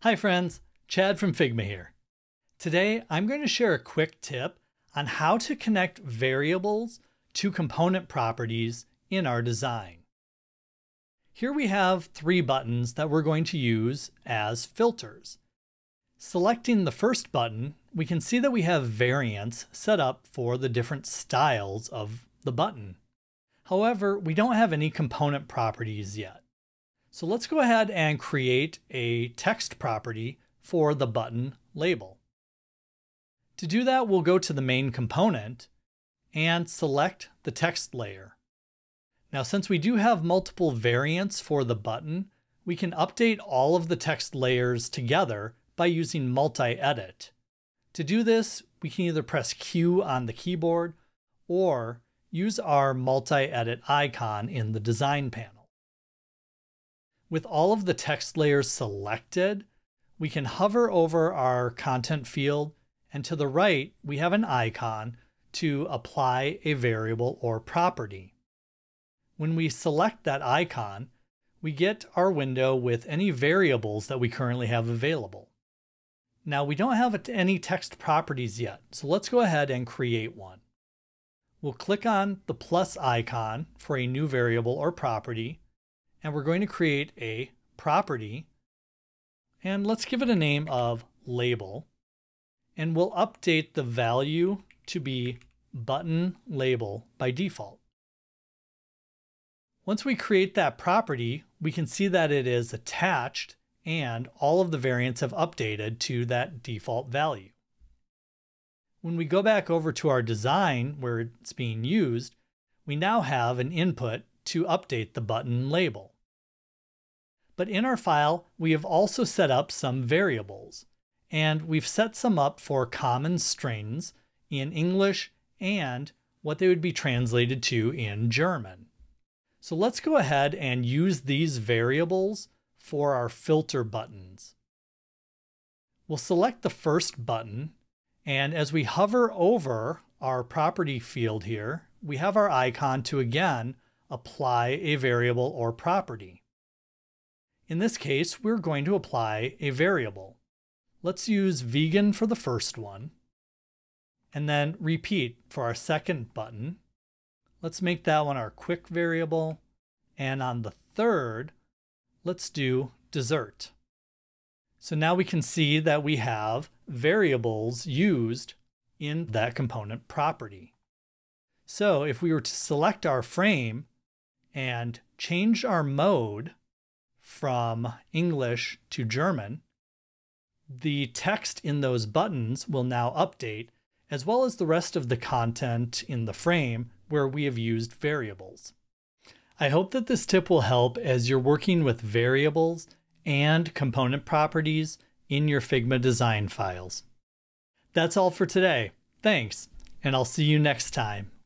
Hi friends, Chad from Figma here. Today I'm going to share a quick tip on how to connect variables to component properties in our design. Here we have three buttons that we're going to use as filters. Selecting the first button, we can see that we have variants set up for the different styles of the button. However, we don't have any component properties yet. So let's go ahead and create a text property for the button label. To do that, we'll go to the main component and select the text layer. Now, since we do have multiple variants for the button, we can update all of the text layers together by using multi-edit. To do this, we can either press Q on the keyboard or use our multi-edit icon in the design panel. With all of the text layers selected, we can hover over our content field, and to the right, we have an icon to apply a variable or property. When we select that icon, we get our window with any variables that we currently have available. Now, we don't have any text properties yet, so let's go ahead and create one. We'll click on the plus icon for a new variable or property, and we're going to create a property, and let's give it a name of label, and we'll update the value to be button label by default. Once we create that property, we can see that it is attached and all of the variants have updated to that default value. When we go back over to our design where it's being used, we now have an input to update the button label. But in our file, we have also set up some variables, and we've set some up for common strings in English and what they would be translated to in German. So let's go ahead and use these variables for our filter buttons. We'll select the first button, and as we hover over our property field here, we have our icon to again apply a variable or property. In this case, we're going to apply a variable. Let's use vegan for the first one, and then repeat for our second button. Let's make that one our quick variable, and on the third, let's do dessert. So now we can see that we have variables used in that component property. So if we were to select our frame and change our mode from English to German, the text in those buttons will now update, as well as the rest of the content in the frame where we have used variables. I hope that this tip will help as you're working with variables and component properties in your Figma design files. That's all for today. Thanks, and I'll see you next time.